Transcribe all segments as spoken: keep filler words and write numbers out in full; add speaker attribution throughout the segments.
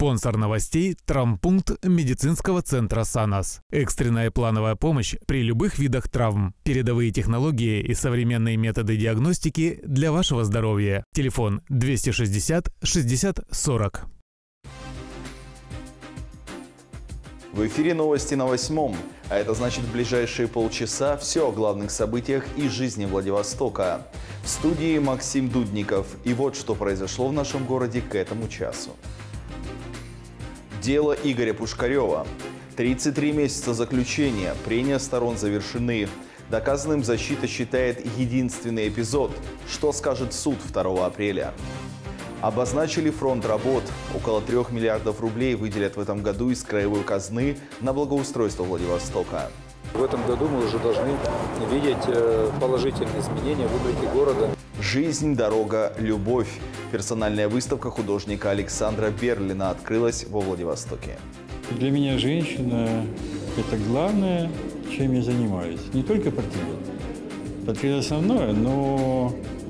Speaker 1: Спонсор новостей – травмпункт медицинского центра «Санас». Экстренная плановая помощь при любых видах травм. Передовые технологии и современные методы диагностики для вашего здоровья. Телефон двести шестьдесят шестьдесят сорок.
Speaker 2: В эфире новости на восьмом. А это значит, в ближайшие полчаса все о главных событиях и жизни Владивостока. В студии Максим Дудников. И вот что произошло в нашем городе к этому часу. Дело Игоря Пушкарева. тридцать три месяца заключения. Прения сторон завершены. Доказанным защита считает единственный эпизод. Что скажет суд второго апреля? Обозначили фронт работ. Около трех миллиардов рублей выделят в этом году из краевой казны на благоустройство Владивостока.
Speaker 3: В этом году мы уже должны видеть положительные изменения в облике города.
Speaker 2: Жизнь, дорога, любовь. Персональная выставка художника Александра Берлина открылась во Владивостоке.
Speaker 4: Для меня женщина – это главное, чем я занимаюсь. Не только портрет. Портрет основное, но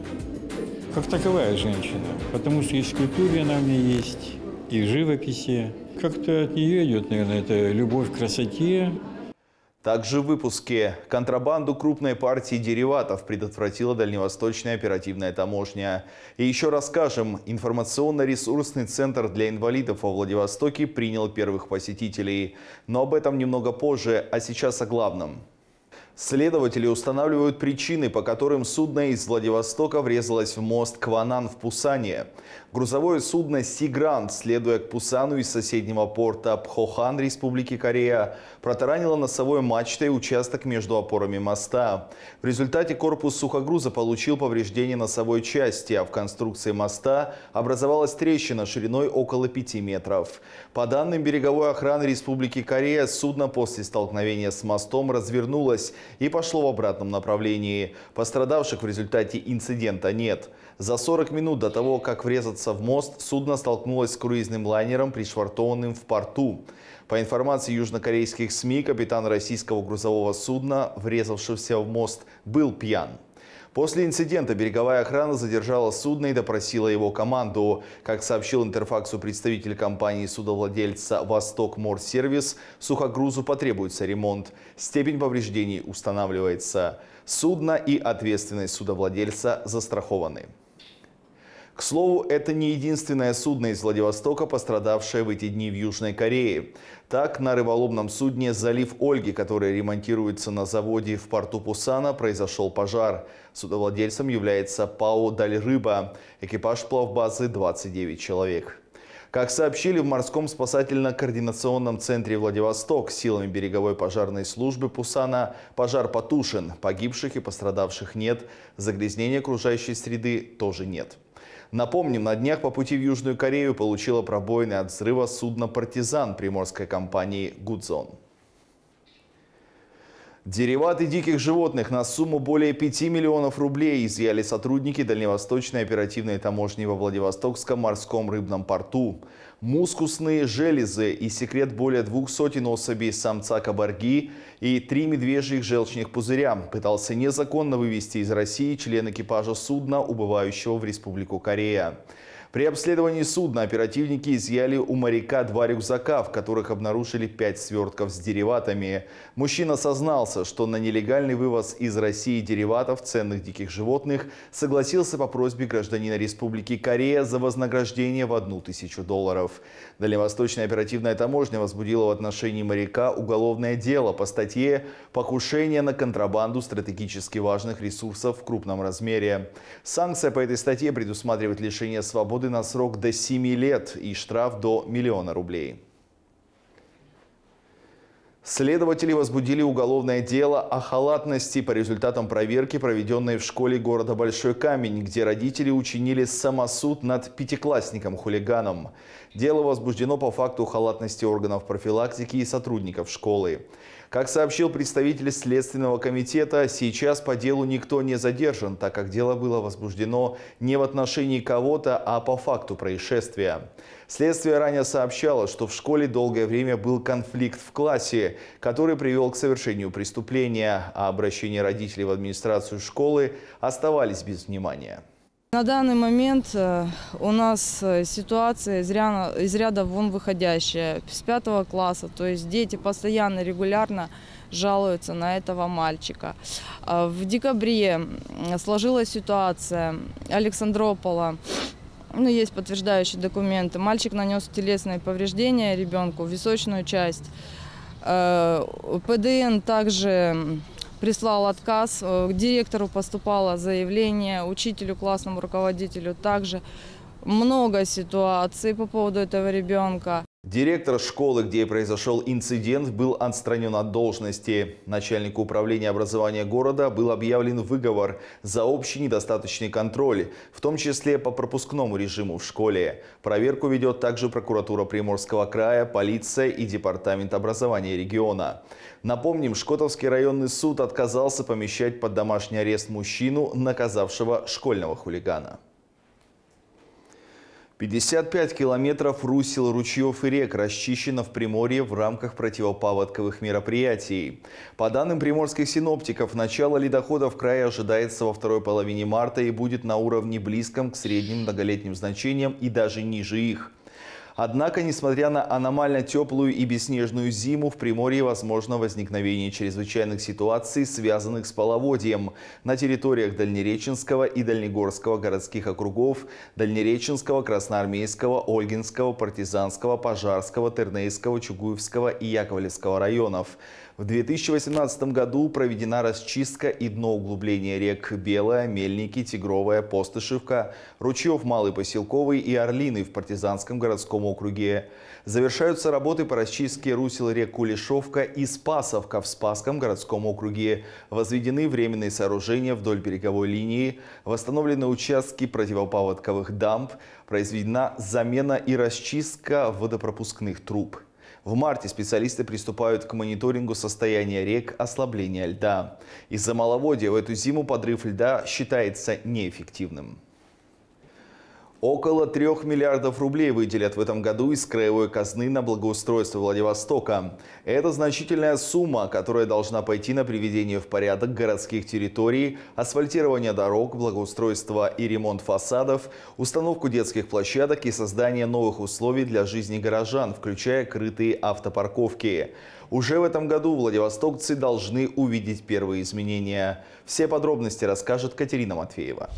Speaker 4: как таковая женщина. Потому что и в скульптуре она у меня есть, и в живописи. Как-то от нее идет, наверное, это любовь к красоте.
Speaker 2: Также в выпуске контрабанду крупной партии дериватов предотвратила Дальневосточная оперативная таможня. И еще расскажем, информационно-ресурсный центр для инвалидов во Владивостоке принял первых посетителей. Но об этом немного позже, а сейчас о главном. Следователи устанавливают причины, по которым судно из Владивостока врезалось в мост Кванан в Пусане. Грузовое судно «Сигрант», следуя к Пусану из соседнего порта Пхохан Республики Корея, протаранило носовой мачтой участок между опорами моста. В результате корпус сухогруза получил повреждение носовой части, а в конструкции моста образовалась трещина шириной около пяти метров. По данным береговой охраны Республики Корея, судно после столкновения с мостом развернулось и пошло в обратном направлении. Пострадавших в результате инцидента нет. За сорок минут до того, как врезаться в мост, судно столкнулось с круизным лайнером, пришвартованным в порту. По информации южнокорейских СМИ, капитан российского грузового судна, врезавшегося в мост, был пьян. После инцидента береговая охрана задержала судно и допросила его команду. Как сообщил Интерфаксу представитель компании-судовладельца «Восток Морсервис», сухогрузу потребуется ремонт. Степень повреждений устанавливается. Судно и ответственность судовладельца застрахованы. К слову, это не единственное судно из Владивостока, пострадавшее в эти дни в Южной Корее. Так, на рыболовном судне «Залив Ольги», который ремонтируется на заводе в порту Пусана, произошел пожар. Судовладельцем является ПАО «Дальрыба». Экипаж плавбазы двадцать девять человек. Как сообщили в морском спасательно-координационном центре Владивосток, силами береговой пожарной службы Пусана пожар потушен. Погибших и пострадавших нет. Загрязнения окружающей среды тоже нет. Напомним, на днях по пути в Южную Корею получила пробоины от взрыва судно «Партизан» приморской компании «Гудзон». Дериваты диких животных на сумму более пяти миллионов рублей изъяли сотрудники Дальневосточной оперативной таможни во Владивостокском морском рыбном порту. Мускусные железы и секрет более двух сотен особей самца кабарги и три медвежьих желчных пузыря пытался незаконно вывести из России член экипажа судна, убывающего в Республику Корея. При обследовании судна оперативники изъяли у моряка два рюкзака, в которых обнаружили пять свертков с дериватами. Мужчина сознался, что на нелегальный вывоз из России дериватов ценных диких животных согласился по просьбе гражданина Республики Корея за вознаграждение в одну тысячу долларов. Дальневосточная оперативная таможня возбудила в отношении моряка уголовное дело по статье «Покушение на контрабанду стратегически важных ресурсов в крупном размере». Санкция по этой статье предусматривает лишение свободы на срок до семи лет и штраф до миллиона рублей. Следователи возбудили уголовное дело о халатности по результатам проверки, проведенной в школе города Большой Камень, где родители учинили самосуд над пятиклассником-хулиганом. Дело возбуждено по факту халатности органов профилактики и сотрудников школы. Как сообщил представитель Следственного комитета, сейчас по делу никто не задержан, так как дело было возбуждено не в отношении кого-то, а по факту происшествия. Следствие ранее сообщало, что в школе долгое время был конфликт в классе, который привел к совершению преступления, а обращения родителей в администрацию школы оставались без внимания.
Speaker 5: На данный момент у нас ситуация из ряда, из ряда вон выходящая. С пятого класса, то есть дети постоянно, регулярно жалуются на этого мальчика. В декабре сложилась ситуация Александропола. Ну, есть подтверждающие документы. Мальчик нанес телесные повреждения ребенку, височную часть. ПДН также прислал отказ. К директору поступало заявление, учителю, классному руководителю также. Много ситуаций по поводу этого ребенка.
Speaker 2: Директор школы, где произошел инцидент, был отстранен от должности. Начальнику управления образования города был объявлен выговор за общий недостаточный контроль, в том числе по пропускному режиму в школе. Проверку ведет также прокуратура Приморского края, полиция и департамент образования региона. Напомним, Шкотовский районный суд отказался помещать под домашний арест мужчину, наказавшего школьного хулигана. пятьдесят пять километров русел, ручьев и рек расчищено в Приморье в рамках противопаводковых мероприятий. По данным приморских синоптиков, начало ледохода в крае ожидается во второй половине марта и будет на уровне близком к средним многолетним значениям и даже ниже их. Однако, несмотря на аномально теплую и бесснежную зиму, в Приморье возможно возникновение чрезвычайных ситуаций, связанных с половодьем на территориях Дальнереченского и Дальнегорского городских округов, Дальнереченского, Красноармейского, Ольгинского, Партизанского, Пожарского, Тернейского, Чугуевского и Яковлевского районов. В две тысячи восемнадцатом году проведена расчистка и дноуглубление рек Белая, Мельники, Тигровая, Постышевка, ручьев Малый Поселковый и Орлиный в Партизанском городском округе. Завершаются работы по расчистке русел рек Кулешовка и Спасовка в Спасском городском округе. Возведены временные сооружения вдоль береговой линии, восстановлены участки противопаводковых дамб, произведена замена и расчистка водопропускных труб. В марте специалисты приступают к мониторингу состояния рек, ослабления льда. Из-за маловодья в эту зиму подрыв льда считается неэффективным. Около трех миллиардов рублей выделят в этом году из краевой казны на благоустройство Владивостока. Это значительная сумма, которая должна пойти на приведение в порядок городских территорий, асфальтирование дорог, благоустройство и ремонт фасадов, установку детских площадок и создание новых условий для жизни горожан, включая крытые автопарковки. Уже в этом году владивостокцы должны увидеть первые изменения. Все подробности расскажет Катерина Матвеева.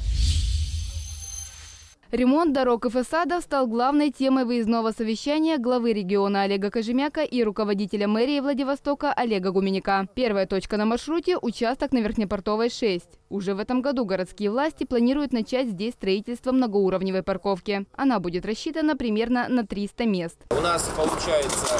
Speaker 6: Ремонт дорог и фасадов стал главной темой выездного совещания главы региона Олега Кожемяка и руководителя мэрии Владивостока Олега Гуменяка. Первая точка на маршруте – участок на Верхнепортовой шесть. Уже в этом году городские власти планируют начать здесь строительство многоуровневой парковки. Она будет рассчитана примерно на триста мест.
Speaker 7: У нас получается,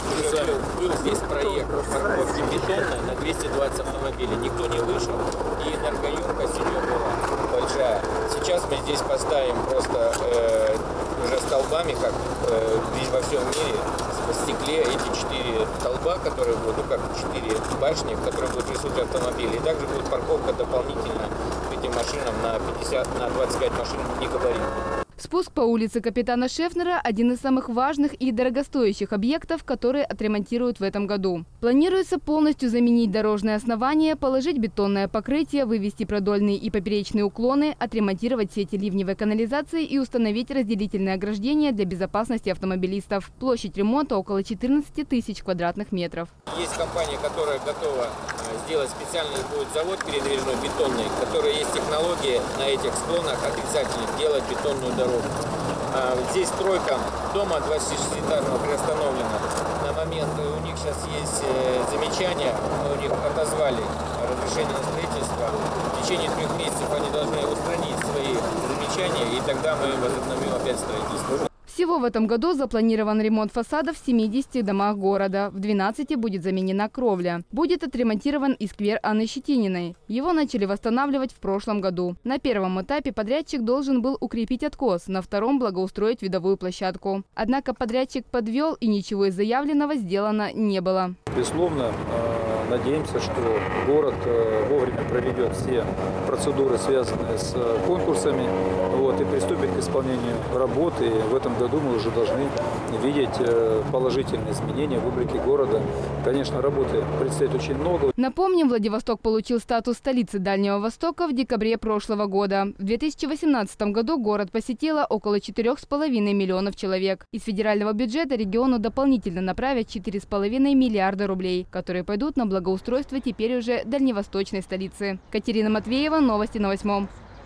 Speaker 7: был здесь проект парковки бетонной на двести двадцать автомобилей. Никто не вышел, и энергоемкость ее была большая. Сейчас мы здесь поставим просто э, уже столбами, как э, во всем мире, в стекле эти четыре столба, которые будут, ну как четыре башни, в которых будут присутствовать автомобили. И также будет парковка дополнительно к этим машинам на пятьдесят, на двадцать пять машин негабаритных.
Speaker 6: Спуск по улице Капитана Шефнера – один из самых важных и дорогостоящих объектов, которые отремонтируют в этом году. Планируется полностью заменить дорожное основание, положить бетонное покрытие, вывести продольные и поперечные уклоны, отремонтировать сети ливневой канализации и установить разделительные ограждения для безопасности автомобилистов. Площадь ремонта около четырнадцати тысяч квадратных метров.
Speaker 7: Есть компания, которая готова сделать специальный будет завод передвижной бетонный, в которой есть технологии на этих склонах отрицательно делать бетонную дорогу. Здесь стройка дома двадцатишестиэтажного приостановлена. На момент у них сейчас есть замечания, мы у них отозвали разрешение на строительство. В течение трех месяцев они должны устранить свои замечания, и тогда мы возобновим опять строительство.
Speaker 6: Всего в этом году запланирован ремонт фасадов в семидесяти домах города. В двенадцати будет заменена кровля. Будет отремонтирован и сквер Анны Щетининой. Его начали восстанавливать в прошлом году. На первом этапе подрядчик должен был укрепить откос, на втором – благоустроить видовую площадку. Однако подрядчик подвел, и ничего из заявленного сделано не было.
Speaker 3: Безусловно, надеемся, что город вовремя проведет все процедуры, связанные с конкурсами, вот, и приступит к исполнению работы. В этом году мы уже должны видеть положительные изменения в облике города. Конечно, работы предстоит очень много.
Speaker 6: Напомним, Владивосток получил статус столицы Дальнего Востока в декабре прошлого года. В две тысячи восемнадцатом году город посетило около четырёх с половиной миллионов человек. Из федерального бюджета региону дополнительно направят четыре с половиной миллиарда рублей, которые пойдут на благоустройство теперь уже дальневосточной столицы. Катерина Матвеева, новости на восьмом.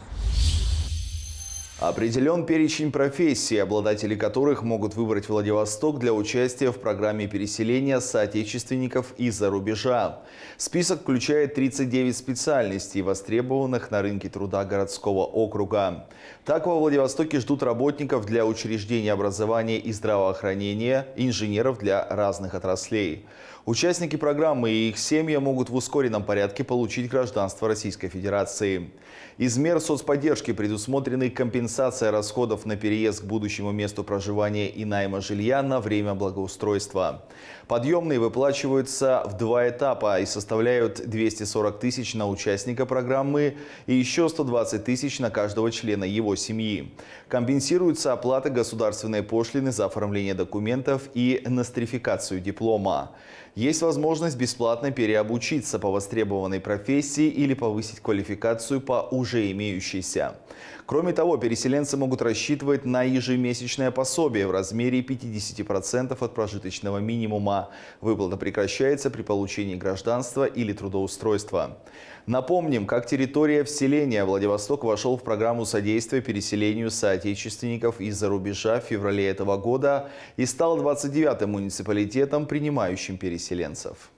Speaker 2: Определен перечень профессий, обладатели которых могут выбрать Владивосток для участия в программе переселения соотечественников из-за рубежа. Список включает тридцать девять специальностей, востребованных на рынке труда городского округа. Так, во Владивостоке ждут работников для учреждений образования и здравоохранения, инженеров для разных отраслей. Участники программы и их семьи могут в ускоренном порядке получить гражданство Российской Федерации. Из мер соцподдержки предусмотрены компенсация расходов на переезд к будущему месту проживания и найма жилья на время благоустройства. Подъемные выплачиваются в два этапа и составляют двести сорок тысяч на участника программы и еще сто двадцать тысяч на каждого члена его семьи. Компенсируются оплаты государственной пошлины за оформление документов и нострификацию диплома. Есть возможность бесплатно переобучиться по востребованной профессии или повысить квалификацию по уже имеющейся. Кроме того, переселенцы могут рассчитывать на ежемесячное пособие в размере пятидесяти процентов от прожиточного минимума. Выплата прекращается при получении гражданства или трудоустройства. Напомним, как территория вселения Владивосток вошел в программу содействия переселению соотечественников из-за рубежа в феврале этого года и стал двадцать девятым муниципалитетом, принимающим переселенцев.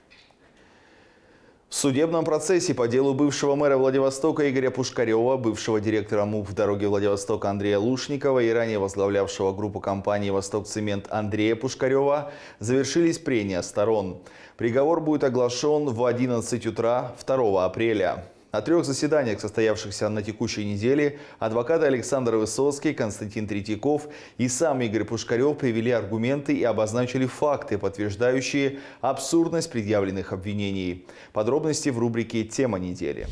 Speaker 2: В судебном процессе по делу бывшего мэра Владивостока Игоря Пушкарева, бывшего директора МУП «Дороги Владивостока» Андрея Лушникова и ранее возглавлявшего группу компании «Востокцемент» Андрея Пушкарева завершились прения сторон. Приговор будет оглашен в одиннадцать утра второго апреля. На трех заседаниях, состоявшихся на текущей неделе, адвокаты Александр Высоцкий, Константин Третьяков и сам Игорь Пушкарев привели аргументы и обозначили факты, подтверждающие абсурдность предъявленных обвинений. Подробности в рубрике «Тема недели».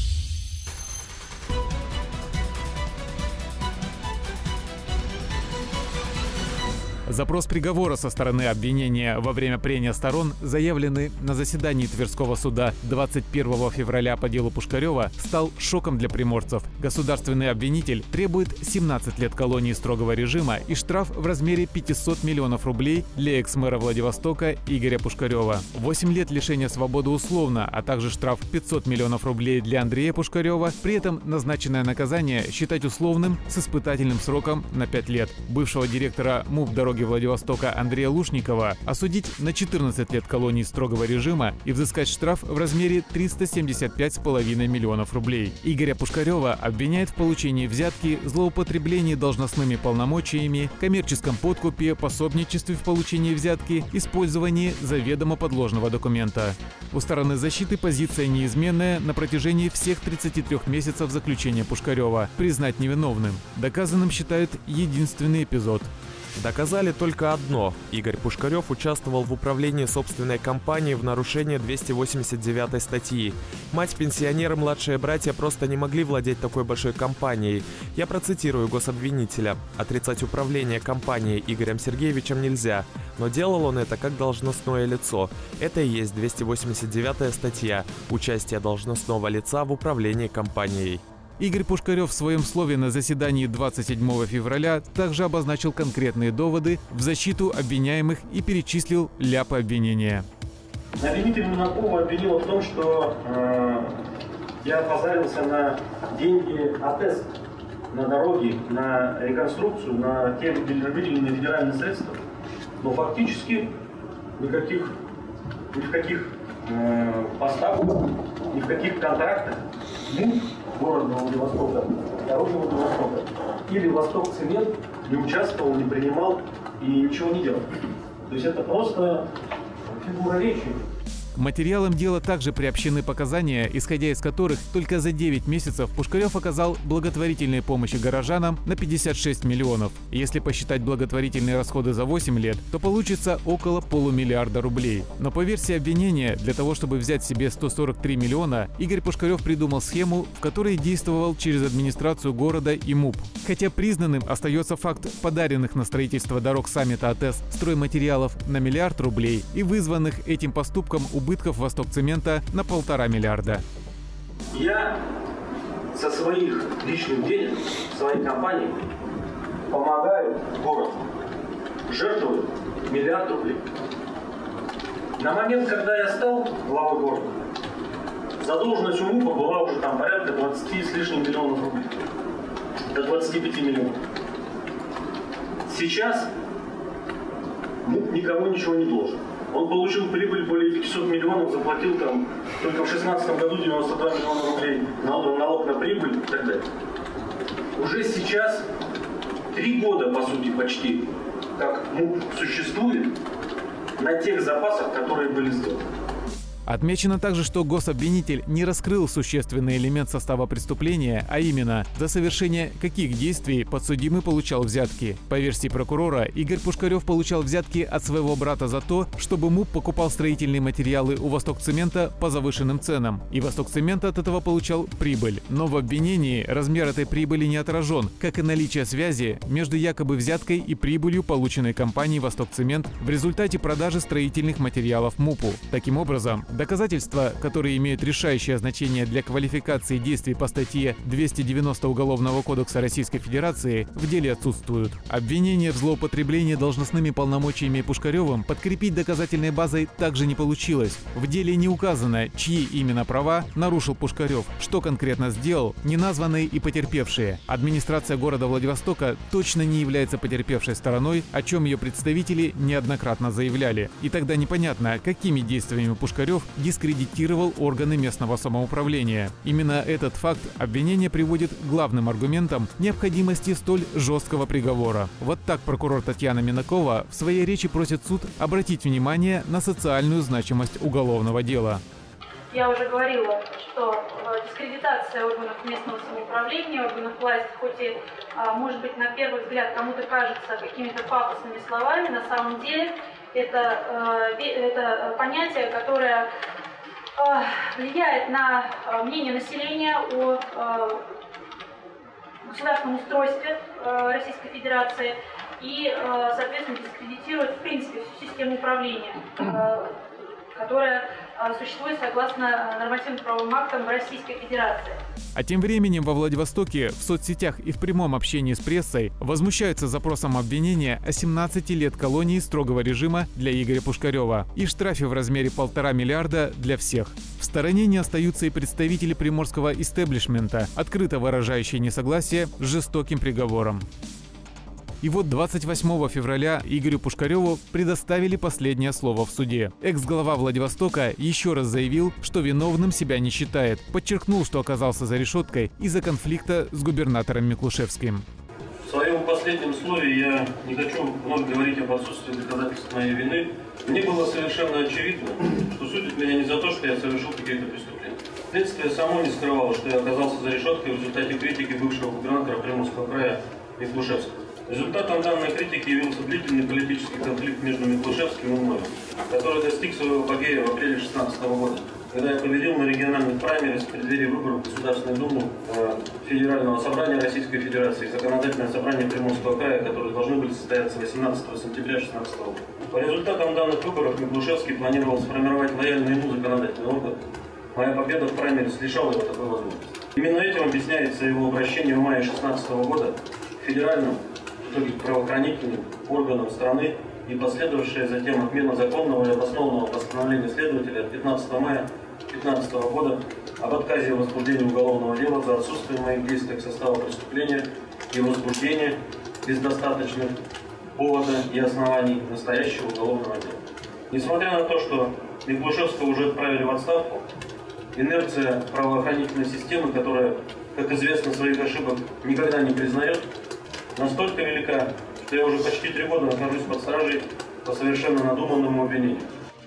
Speaker 1: Запрос приговора со стороны обвинения во время прения сторон, заявленный на заседании Тверского суда двадцать первого февраля по делу Пушкарева, стал шоком для приморцев. Государственный обвинитель требует семнадцать лет колонии строгого режима и штраф в размере пятисот миллионов рублей для экс-мэра Владивостока Игоря Пушкарева, восемь лет лишения свободы условно, а также штраф пятьсот миллионов рублей для Андрея Пушкарева. При этом назначенное наказание считать условным с испытательным сроком на пять лет. Бывшего директора МУП «Дороги Владивостока» Андрея Лушникова осудить на четырнадцать лет колонии строгого режима и взыскать штраф в размере триста семьдесят пять с половиной миллионов рублей. Игоря Пушкарева обвиняют в получении взятки, злоупотреблении должностными полномочиями, коммерческом подкупе, пособничестве в получении взятки, использовании заведомо подложного документа. У стороны защиты позиция неизменная на протяжении всех тридцати трёх месяцев заключения Пушкарева. Признать невиновным. Доказанным считают единственный эпизод.
Speaker 8: Доказали только одно. Игорь Пушкарев участвовал в управлении собственной компанией в нарушении двести восемьдесят девятой статьи. Мать, пенсионеры, младшие братья просто не могли владеть такой большой компанией. Я процитирую гособвинителя. Отрицать управление компанией Игорем Сергеевичем нельзя, но делал он это как должностное лицо. Это и есть двести восемьдесят девятая статья «Участие должностного лица в управлении компанией».
Speaker 1: Игорь Пушкарев в своем слове на заседании двадцать седьмого февраля также обозначил конкретные доводы в защиту обвиняемых и перечислил ляпы обвинения.
Speaker 9: Обвинитель Минакова обвинил в том, что э, я позарился на деньги АТЭС, на дороги, на реконструкцию, на те выделенные федеральные средства. Но фактически никаких, ни в каких э, поставках, ни в каких контрактах МУП города Владивостока, дороги Владивостока или Востокцемент не участвовал, не принимал и ничего не делал. То есть это просто фигура речи.
Speaker 1: К Материалам дела также приобщены показания, исходя из которых только за девять месяцев Пушкарев оказал благотворительные помощи горожанам на пятьдесят шесть миллионов. Если посчитать благотворительные расходы за восемь лет, то получится около полумиллиарда рублей. Но по версии обвинения, для того, чтобы взять себе сто сорок три миллиона, Игорь Пушкарев придумал схему, в которой действовал через администрацию города и МУП. Хотя признанным остается факт подаренных на строительство дорог саммита АТЭС стройматериалов на миллиард рублей и вызванных этим поступком убытков Востокцемента на полтора миллиарда.
Speaker 9: Я со своих личных денег, своей компании помогаю городу, жертвую миллиард рублей. На момент, когда я стал главой города, задолженность у МУПа была уже там порядка двадцати с лишним миллионов рублей. До двадцати пяти миллионов. Сейчас МУП никому ничего не должен. Он получил прибыль более пятисот миллионов, заплатил там только в шестнадцатом году девяносто два миллиона рублей налог, налог на прибыль и так далее. Уже сейчас три года, по сути, почти, как МУП существует на тех запасах, которые были сделаны.
Speaker 1: Отмечено также, что гособвинитель не раскрыл существенный элемент состава преступления, а именно, за совершение каких действий подсудимый получал взятки. По версии прокурора, Игорь Пушкарев получал взятки от своего брата за то, чтобы МУП покупал строительные материалы у Востокцемента по завышенным ценам, и Востокцемент от этого получал прибыль. Но в обвинении размер этой прибыли не отражен, как и наличие связи между якобы взяткой и прибылью, полученной компанией Востокцемент в результате продажи строительных материалов МУПу. Таким образом, доказательства, которые имеют решающее значение для квалификации действий по статье двести девяносто Уголовного кодекса Российской Федерации, в деле отсутствуют. Обвинение в злоупотреблении должностными полномочиями Пушкаревым подкрепить доказательной базой также не получилось. В деле не указано, чьи именно права нарушил Пушкарев, что конкретно сделал неназванные и потерпевшие. Администрация города Владивостока точно не является потерпевшей стороной, о чем ее представители неоднократно заявляли. И тогда непонятно, какими действиями Пушкарев дискредитировал органы местного самоуправления. Именно этот факт обвинение приводит к главным аргументам необходимости столь жесткого приговора. Вот так прокурор Татьяна Минакова в своей речи просит суд обратить внимание на социальную значимость уголовного дела.
Speaker 10: Я уже говорила, что дискредитация органов местного самоуправления, органов власти, хоть и, может быть, на первый взгляд кому-то кажется какими-то пафосными словами, на самом деле это, это понятие, которое влияет на мнение населения о государственном устройстве Российской Федерации и, соответственно, дискредитирует, в принципе, всю систему управления, которая существует согласно нормативно-правовым актам Российской Федерации.
Speaker 1: А тем временем во Владивостоке в соцсетях и в прямом общении с прессой возмущаются запросом обвинения о семнадцати лет колонии строгого режима для Игоря Пушкарева и штрафе в размере полтора миллиарда для всех. В стороне не остаются и представители приморского истеблишмента, открыто выражающие несогласие с жестоким приговором. И вот двадцать восьмого февраля Игорю Пушкареву предоставили последнее слово в суде. Экс-глава Владивостока еще раз заявил, что виновным себя не считает. Подчеркнул, что оказался за решеткой из-за конфликта с губернатором Миклушевским.
Speaker 9: В своем последнем слове я не хочу много говорить об отсутствии доказательств моей вины. Мне было совершенно очевидно, что судят меня не за то, что я совершил какие-то преступления. Следствие само не скрывало, что я оказался за решеткой в результате критики бывшего губернатора Приморского края Миклушевского. Результатом данной критики явился длительный политический конфликт между Миклушевским и мной, который достиг своего апогея в апреле две тысячи шестнадцатого года, когда я победил на региональных праймерис в преддверии выборов в Государственную Думу э, Федерального собрания Российской Федерации и Законодательное собрание Приморского края, которые должны были состояться восемнадцатого сентября две тысячи шестнадцатого года. По результатам данных выборов Миклушевский планировал сформировать лояльный ему законодательный орган. Моя победа в праймерис лишала его такой возможности. Именно этим объясняется его обращение в мае две тысячи шестнадцатого года к федеральному правоохранительным органам страны и последовавшая затем отмена законного и обоснованного постановления следователя от пятнадцатого мая две тысячи пятнадцатого года об отказе в возбуждении уголовного дела за отсутствие моих действий к составу преступления и возбуждение без достаточных повода и оснований настоящего уголовного дела. Несмотря на то, что Миклушевского уже отправили в отставку, инерция правоохранительной системы, которая, как известно, своих ошибок никогда не признает, настолько велика, что я уже почти три года нахожусь под стражей по совершенно надуманному обвинению.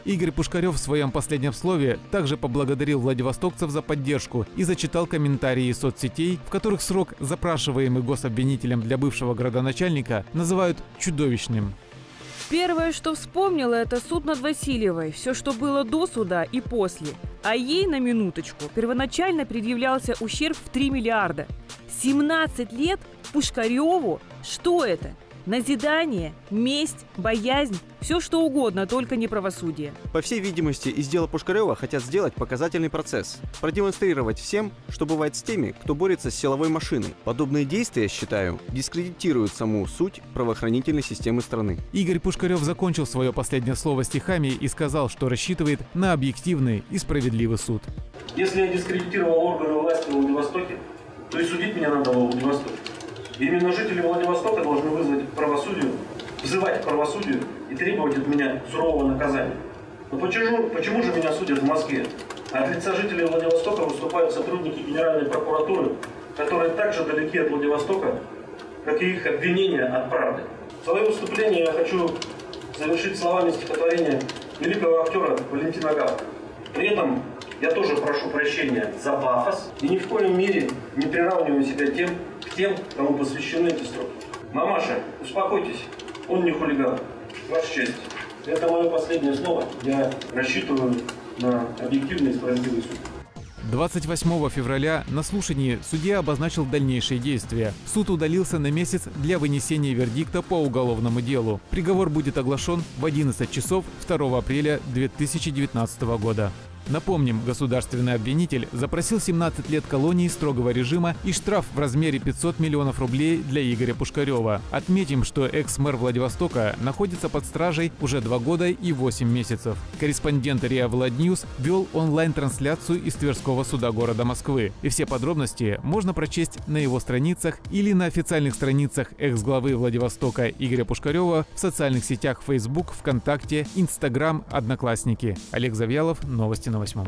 Speaker 1: Игорь Пушкарев в своем последнем слове также поблагодарил владивостокцев за поддержку и зачитал комментарии из соцсетей, в которых срок, запрашиваемый гособвинителем для бывшего градоначальника, называют чудовищным.
Speaker 11: Первое, что вспомнила, это суд над Васильевой. Все, что было до суда и после. А ей, на минуточку, первоначально предъявлялся ущерб в три миллиарда. семнадцать лет Пушкареву? Что это? Назидание, месть, боязнь, все что угодно, только не правосудие.
Speaker 12: По всей видимости, из дела Пушкарева хотят сделать показательный процесс. Продемонстрировать всем, что бывает с теми, кто борется с силовой машиной. Подобные действия, считаю, дискредитируют саму суть правоохранительной системы страны.
Speaker 1: Игорь Пушкарев закончил свое последнее слово стихами и сказал, что рассчитывает на объективный и справедливый суд.
Speaker 9: Если я дискредитировал органы власти в Владивостоке, то и судить меня надо в Владивостоке. Именно жители Владивостока должны вызвать к правосудию, взывать к правосудию и требовать от меня сурового наказания. Но почему, почему же меня судят в Москве? А от лица жителей Владивостока выступают сотрудники Генеральной прокуратуры, которые так же далеки от Владивостока, как и их обвинения от правды. Свое выступление я хочу завершить словами стихотворения великого актера Валентина Гафта. При этом я тоже прошу прощения за пафос и ни в коем мере не приравниваю себя тем, к тем, кому посвящены эти строки. Мамаша, успокойтесь, он не хулиган. Ваша честь, это мое последнее слово. Я рассчитываю на объективный и справедливый суд.
Speaker 1: двадцать восьмого февраля на слушании судья обозначил дальнейшие действия. Суд удалился на месяц для вынесения вердикта по уголовному делу. Приговор будет оглашен в одиннадцать часов второго апреля две тысячи девятнадцатого года. Напомним, государственный обвинитель запросил семнадцать лет колонии строгого режима и штраф в размере пятьсот миллионов рублей для Игоря Пушкарева. Отметим, что экс-мэр Владивостока находится под стражей уже два года и восемь месяцев. Корреспондент РИА Владньюз вел онлайн-трансляцию из Тверского суда города Москвы. И все подробности можно прочесть на его страницах или на официальных страницах экс-главы Владивостока Игоря Пушкарева в социальных сетях Facebook, ВКонтакте, Инстаграм, Одноклассники. Олег Завьялов, новости на восьмом.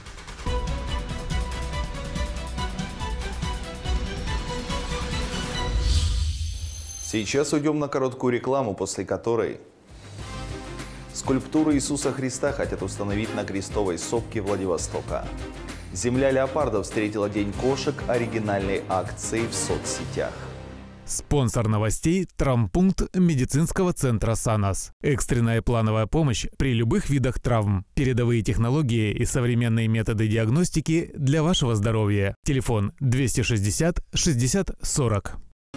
Speaker 2: Сейчас уйдем на короткую рекламу, после которой скульптуру Иисуса Христа хотят установить на Крестовой сопке Владивостока. Земля леопардов встретила День кошек оригинальной акцией в соцсетях.
Speaker 1: Спонсор новостей – травмпункт медицинского центра «Санас». Экстренная плановая помощь при любых видах травм. Передовые технологии и современные методы диагностики для вашего здоровья. Телефон двести шестьдесят шестьдесят сорок.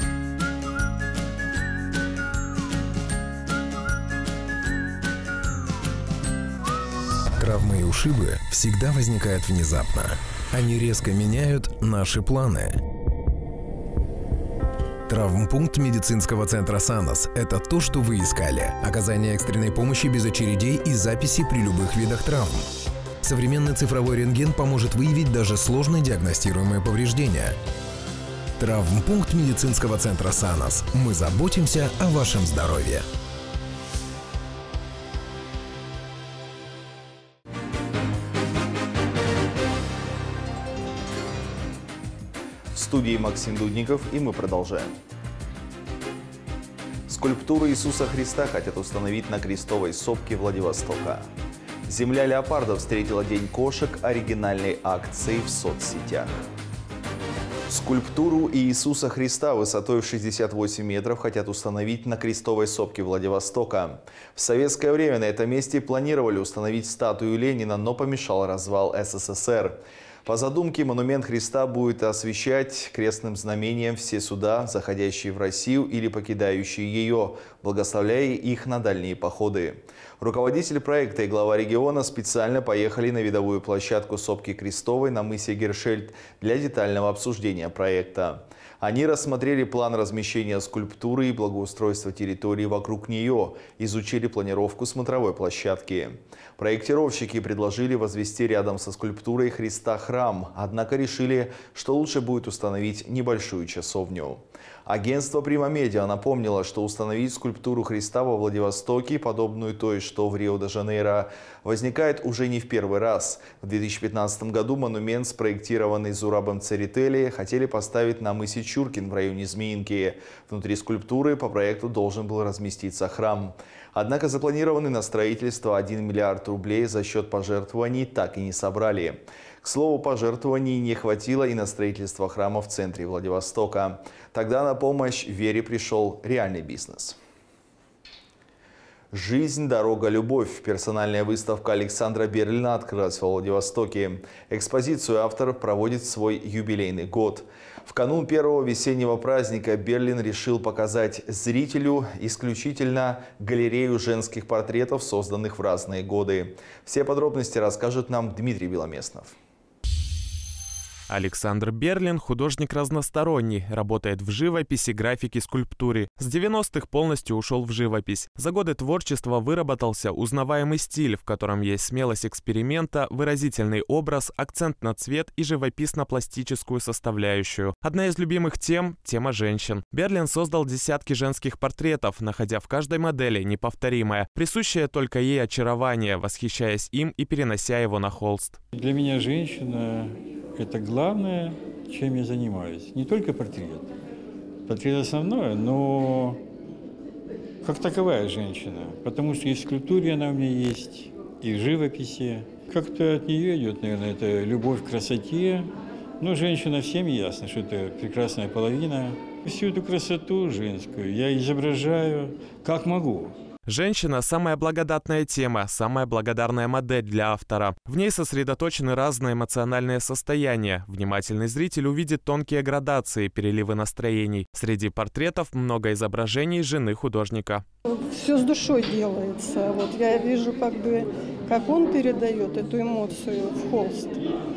Speaker 13: Травмы и ушибы всегда возникают внезапно. Они резко меняют наши планы. Травмпункт медицинского центра «Санас» – это то, что вы искали. Оказание экстренной помощи без очередей и записи при любых видах травм. Современный цифровой рентген поможет выявить даже сложно диагностируемые повреждения. Травмпункт медицинского центра «Санас». Мы заботимся о вашем здоровье.
Speaker 2: В студии Максим Дудников, и мы продолжаем. Скульптуру Иисуса Христа хотят установить на Крестовой сопке Владивостока. Земля леопардов встретила День кошек оригинальной акцией в соцсетях. Скульптуру Иисуса Христа высотой в шестьдесят восемь метров хотят установить на Крестовой сопке Владивостока. В советское время на этом месте планировали установить статую Ленина, но помешал развал СССР. По задумке, монумент Христа будет освещать крестным знамением все суда, заходящие в Россию или покидающие ее, благословляя их на дальние походы. Руководитель проекта и глава региона специально поехали на видовую площадку сопки Крестовой на мысе Гершельд для детального обсуждения проекта. Они рассмотрели план размещения скульптуры и благоустройства территории вокруг нее, изучили планировку смотровой площадки. Проектировщики предложили возвести рядом со скульптурой Христа храм, однако решили, что лучше будет установить небольшую часовню. Агентство Prima Media напомнило, что установить скульптуру Христа во Владивостоке, подобную той, что в Рио-де-Жанейро, возникает уже не в первый раз. В две тысячи пятнадцатом году монумент, спроектированный Зурабом Церетели, хотели поставить на мысе Чуркин в районе Змеинки. Внутри скульптуры по проекту должен был разместиться храм. Однако запланированный на строительство один миллиард рублей за счет пожертвований так и не собрали. К слову, пожертвований не хватило и на строительство храма в центре Владивостока. Тогда на помощь вере пришел реальный бизнес. «Жизнь, дорога, любовь». Персональная выставка Александра Берлина открылась во Владивостоке. Экспозицию автор проводит свой юбилейный год. В канун первого весеннего праздника Берлин решил показать зрителю исключительно галерею женских портретов, созданных в разные годы. Все подробности расскажет нам Дмитрий Беломеснов.
Speaker 8: Александр Берлин – художник разносторонний, работает в живописи, графике, скульптуре. С девяностых полностью ушел в живопись. За годы творчества выработался узнаваемый стиль, в котором есть смелость эксперимента, выразительный образ, акцент на цвет и живописно-пластическую составляющую. Одна из любимых тем – тема женщин. Берлин создал десятки женских портретов, находя в каждой модели неповторимое, присущее только ей очарование, восхищаясь им и перенося его на холст.
Speaker 4: Для меня женщина – это главное, чем я занимаюсь. Не только портрет. Портрет основное, но как таковая женщина. Потому что и в скульптуре она у меня есть, и в живописи. Как-то от нее идет, наверное, это любовь к красоте. Но женщина всем ясно, что это прекрасная половина. Всю эту красоту женскую я изображаю как могу.
Speaker 8: Женщина – самая благодатная тема, самая благодарная модель для автора. В ней сосредоточены разные эмоциональные состояния. Внимательный зритель увидит тонкие градации, переливы настроений. Среди портретов много изображений жены художника.
Speaker 14: Все с душой делается. Вот я вижу, как бы, как он передает эту эмоцию в холст.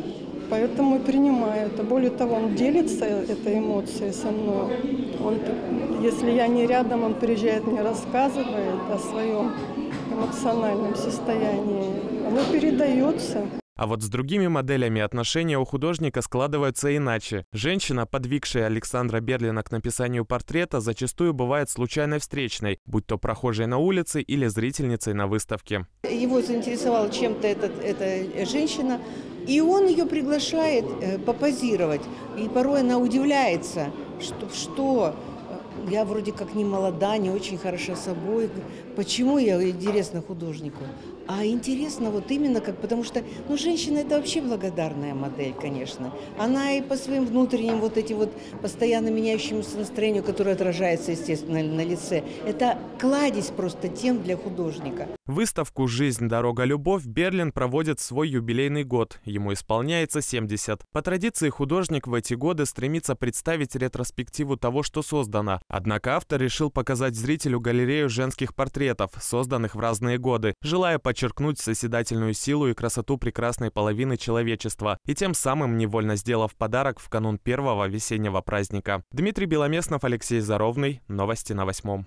Speaker 14: Поэтому и принимаю это. Более того, он делится этой эмоцией со мной. Он, если я не рядом, он приезжает, мне рассказывает о своем эмоциональном состоянии. Оно передается.
Speaker 8: А вот с другими моделями отношения у художника складываются иначе. Женщина, подвигшая Александра Берлина к написанию портрета, зачастую бывает случайной встречной, будь то прохожей на улице или зрительницей на выставке.
Speaker 15: Его заинтересовала чем-то эта, эта женщина, и он ее приглашает попозировать. И порой она удивляется, что, что я вроде как не молода, не очень хороша собой. Почему я интересна художнику? А интересно вот именно как, потому что, ну, женщина – это вообще благодарная модель, конечно. Она и по своим внутренним вот этим вот постоянно меняющемуся настроению, которое отражается, естественно, на лице, это кладезь просто тем для художника.
Speaker 8: Выставку «Жизнь, дорога, любовь» Берлин проводит свой юбилейный год. Ему исполняется семьдесят. По традиции художник в эти годы стремится представить ретроспективу того, что создано. Однако автор решил показать зрителю галерею женских портретов, созданных в разные годы, желая подчеркнуть созидательную силу и красоту прекрасной половины человечества, и тем самым невольно сделав подарок в канун первого весеннего праздника. Дмитрий Беломеснов, Алексей Заровный. Новости на восьмом.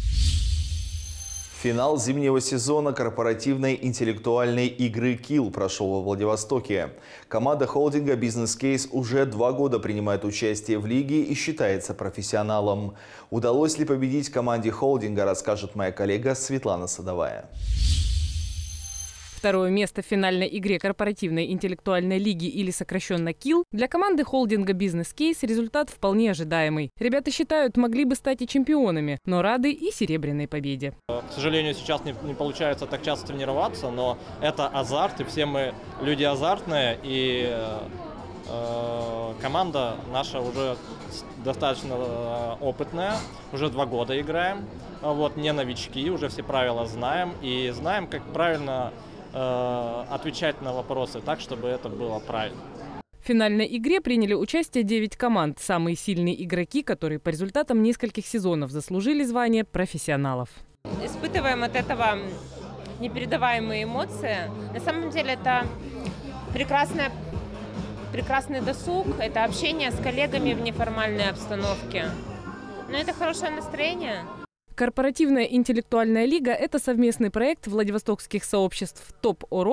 Speaker 2: Финал зимнего сезона корпоративной интеллектуальной игры «Килл» прошел во Владивостоке. Команда холдинга «Бизнес-кейс» уже два года принимает участие в лиге и считается профессионалом. Удалось ли победить команде холдинга, расскажет моя коллега Светлана Садовая.
Speaker 16: Второе место в финальной игре корпоративной интеллектуальной лиги, или сокращенно «Килл», для команды холдинга «Бизнес-кейс» результат вполне ожидаемый. Ребята считают, могли бы стать и чемпионами, но рады и серебряной победе.
Speaker 17: К сожалению, сейчас не, не получается так часто тренироваться, но это азарт, и все мы люди азартные, и э, команда наша уже достаточно опытная, уже два года играем, вот, не новички, уже все правила знаем, и знаем, как правильно отвечать на вопросы так, чтобы это было правильно.
Speaker 16: В финальной игре приняли участие девять команд. Самые сильные игроки, которые по результатам нескольких сезонов заслужили звание профессионалов.
Speaker 18: Испытываем от этого непередаваемые эмоции. На самом деле это прекрасная, прекрасный досуг, это общение с коллегами в неформальной обстановке. Но это хорошее настроение.
Speaker 16: Корпоративная интеллектуальная лига – это совместный проект владивостокских сообществ ТОП ОРОВ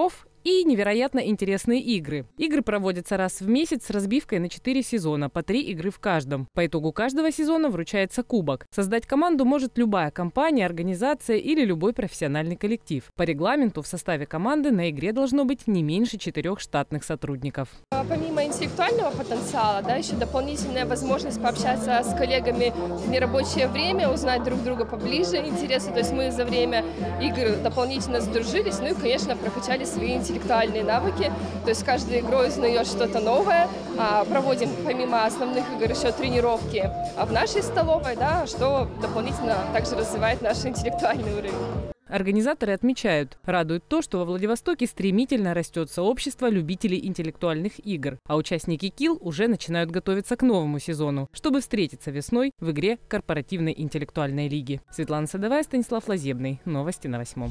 Speaker 16: И невероятно интересные игры. Игры проводятся раз в месяц с разбивкой на четыре сезона, по три игры в каждом. По итогу каждого сезона вручается кубок. Создать команду может любая компания, организация или любой профессиональный коллектив. По регламенту в составе команды на игре должно быть не меньше четырех штатных сотрудников.
Speaker 19: Помимо интеллектуального потенциала, да, еще дополнительная возможность пообщаться с коллегами в нерабочее время, узнать друг друга поближе, интересы. То есть мы за время игр дополнительно сдружились, ну и, конечно, прокачали свои интеллектуальные навыки. То есть каждой игрой узнаешь что-то новое. Проводим помимо основных игр еще тренировки в нашей столовой, да, что дополнительно также развивает наш интеллектуальный уровень.
Speaker 16: Организаторы отмечают, радует то, что во Владивостоке стремительно растет сообщество любителей интеллектуальных игр, а участники КИЛ уже начинают готовиться к новому сезону, чтобы встретиться весной в игре корпоративной интеллектуальной лиги. Светлана Садовая, Станислав Лазебный. Новости на восьмом.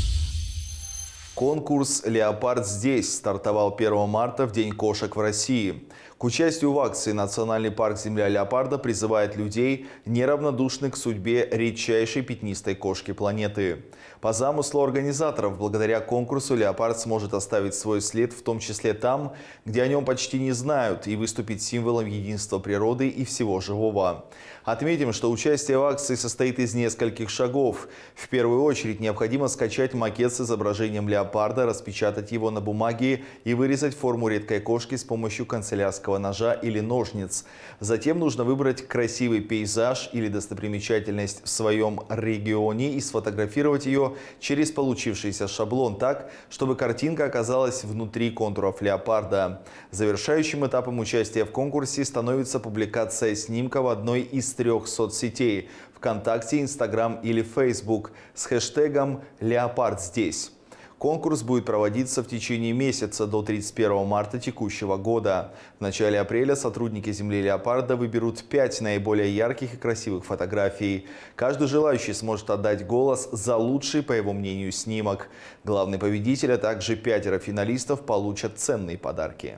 Speaker 2: Конкурс «Леопард здесь» стартовал первого марта в День кошек в России. К участию в акции Национальный парк «Земля леопарда» призывает людей, неравнодушных к судьбе редчайшей пятнистой кошки планеты. По замыслу организаторов, благодаря конкурсу леопард сможет оставить свой след, в том числе там, где о нем почти не знают, и выступить символом единства природы и всего живого. Отметим, что участие в акции состоит из нескольких шагов. В первую очередь необходимо скачать макет с изображением леопарда, распечатать его на бумаге и вырезать форму редкой кошки с помощью канцелярского ножа или ножниц. Затем нужно выбрать красивый пейзаж или достопримечательность в своем регионе и сфотографировать ее через получившийся шаблон так, чтобы картинка оказалась внутри контуров леопарда. Завершающим этапом участия в конкурсе становится публикация снимка в одной из трех соцсетей – ВКонтакте, Инстаграм или Фейсбук с хэштегом «Леопард здесь». Конкурс будет проводиться в течение месяца до тридцать первого марта текущего года. В начале апреля сотрудники «Земли леопарда» выберут пять наиболее ярких и красивых фотографий. Каждый желающий сможет отдать голос за лучший, по его мнению, снимок. Главный победитель, а также пятеро финалистов получат ценные подарки.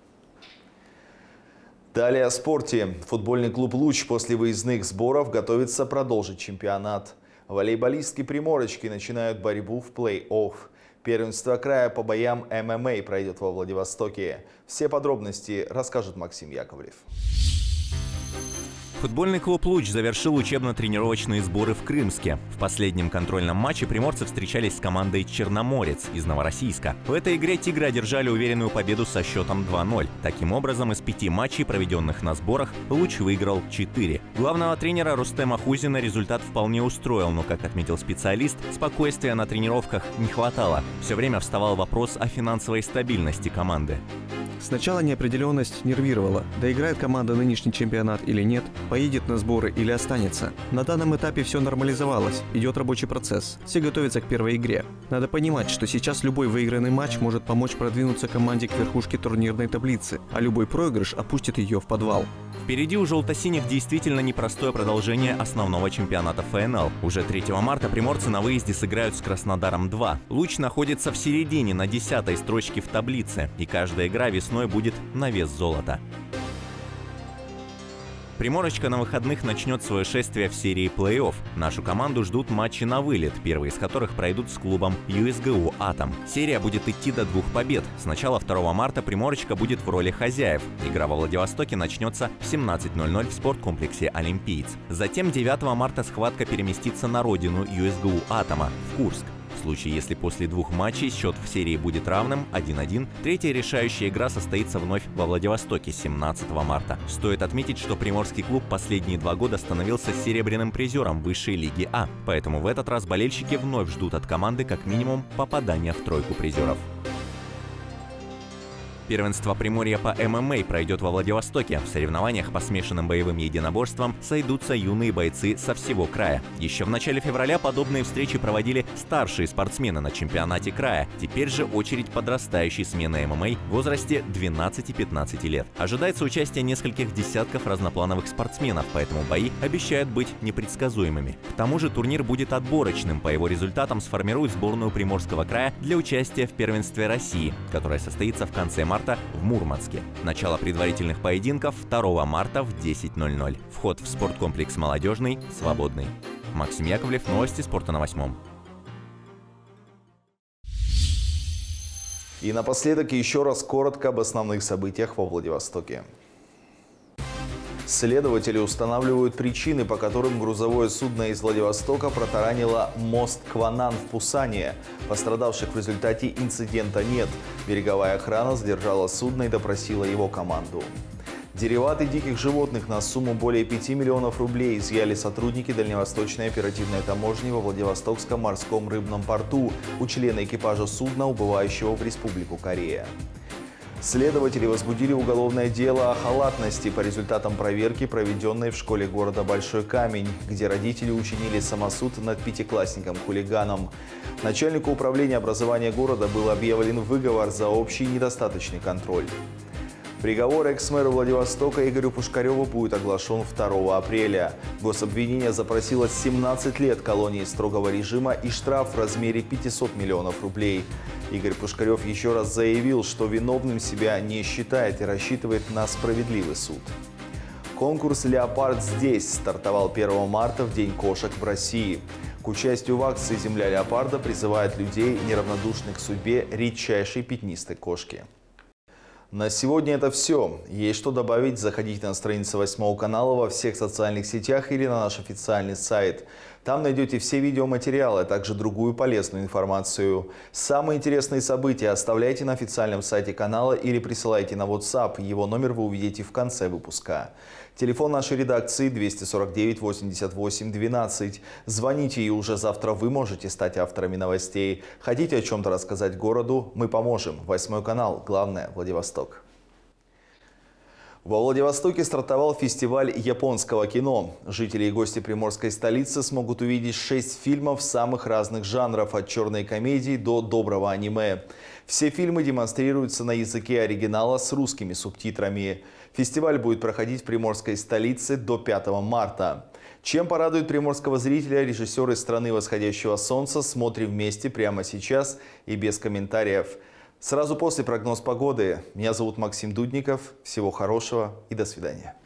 Speaker 2: Далее о спорте. Футбольный клуб «Луч» после выездных сборов готовится продолжить чемпионат. Волейболистки «Приморочки» начинают борьбу в плей-офф. Первенство края по боям эм эм а пройдет во Владивостоке. Все подробности расскажет Максим Яковлев.
Speaker 20: Футбольный клуб «Луч» завершил учебно-тренировочные сборы в Крымске. В последнем контрольном матче приморцы встречались с командой «Черноморец» из Новороссийска. В этой игре «Тигры» одержали уверенную победу со счетом два ноль. Таким образом, из пяти матчей, проведенных на сборах, «Луч» выиграл четыре. Главного тренера Рустема Хузина результат вполне устроил, но, как отметил специалист, спокойствия на тренировках не хватало. Все время вставал вопрос о финансовой стабильности команды.
Speaker 12: Сначала неопределенность нервировала. Доиграет команда нынешний чемпионат или нет, поедет на сборы или останется. На данном этапе все нормализовалось, идет рабочий процесс. Все готовятся к первой игре. Надо понимать, что сейчас любой выигранный матч может помочь продвинуться команде к верхушке турнирной таблицы, а любой проигрыш опустит ее в подвал.
Speaker 20: Впереди у желто-синих действительно непростое продолжение основного чемпионата эф эн эл. Уже третьего марта приморцы на выезде сыграют с Краснодаром два. «Луч» находится в середине, на десятой строчке в таблице, и каждая игра весной будет на вес золота. «Приморочка» на выходных начнет свое шествие в серии плей-офф. Нашу команду ждут матчи на вылет, первые из которых пройдут с клубом ю эс гэ у «Атом». Серия будет идти до двух побед. С начала второго марта «Приморочка» будет в роли хозяев. Игра во Владивостоке начнется в семнадцать ноль ноль в спорткомплексе «Олимпиец». Затем девятого марта схватка переместится на родину ю эс гэ у «Атома» в Курск. В случае, если после двух матчей счет в серии будет равным один один, третья решающая игра состоится вновь во Владивостоке семнадцатого марта. Стоит отметить, что приморский клуб последние два года становился серебряным призером высшей лиги А, поэтому в этот раз болельщики вновь ждут от команды как минимум попадания в тройку призеров. Первенство Приморья по эм эм а пройдет во Владивостоке. В соревнованиях по смешанным боевым единоборствам сойдутся юные бойцы со всего края. Еще в начале февраля подобные встречи проводили старшие спортсмены на чемпионате края. Теперь же очередь подрастающей смены эм эм а в возрасте двенадцати-пятнадцати лет. Ожидается участие нескольких десятков разноплановых спортсменов, поэтому бои обещают быть непредсказуемыми. К тому же турнир будет отборочным. По его результатам сформируют сборную Приморского края для участия в первенстве России, которое состоится в конце марта в Мурманске. Начало предварительных поединков второго марта в десять ноль ноль. Вход в спорткомплекс «Молодежный» свободный. Максим Яковлев, новости спорта на восьмом.
Speaker 2: И напоследок еще раз коротко об основных событиях во Владивостоке. Следователи устанавливают причины, по которым грузовое судно из Владивостока протаранило мост Кванан в Пусане. Пострадавших в результате инцидента нет. Береговая охрана задержала судно и допросила его команду. Дериваты диких животных на сумму более пяти миллионов рублей изъяли сотрудники Дальневосточной оперативной таможни во Владивостокском морском рыбном порту у члена экипажа судна, убывающего в Республику Корея. Следователи возбудили уголовное дело о халатности по результатам проверки, проведенной в школе города Большой Камень, где родители учинили самосуд над пятиклассником-хулиганом. Начальнику управления образования города был объявлен выговор за общий недостаточный контроль. Приговор экс-мэру Владивостока Игорю Пушкареву будет оглашен второго апреля. Гособвинение запросило семнадцать лет колонии строгого режима и штраф в размере пятисот миллионов рублей. Игорь Пушкарев еще раз заявил, что виновным себя не считает и рассчитывает на справедливый суд. Конкурс «Леопард здесь» стартовал первого марта в День кошек в России. К участию в акции «Земля леопарда» призывает людей, неравнодушных к судьбе редчайшей пятнистой кошки. На сегодня это все. Есть что добавить, заходите на страницы восьмого канала во всех социальных сетях или на наш официальный сайт. Там найдете все видеоматериалы, а также другую полезную информацию. Самые интересные события оставляйте на официальном сайте канала или присылайте на WhatsApp. Его номер вы увидите в конце выпуска. Телефон нашей редакции двести сорок девять восемьдесят восемь двенадцать. Звоните, и уже завтра вы можете стать авторами новостей. Хотите о чем-то рассказать городу? Мы поможем. Восьмой канал. Главное – Владивосток. Во Владивостоке стартовал фестиваль японского кино. Жители и гости приморской столицы смогут увидеть шесть фильмов самых разных жанров, от черной комедии до доброго аниме. Все фильмы демонстрируются на языке оригинала с русскими субтитрами. Фестиваль будет проходить в приморской столице до пятого марта. Чем порадует приморского зрителя режиссер из страны восходящего солнца, смотрим вместе прямо сейчас и без комментариев. Сразу после прогноз погоды. Меня зовут Максим Дудников. Всего хорошего и до свидания.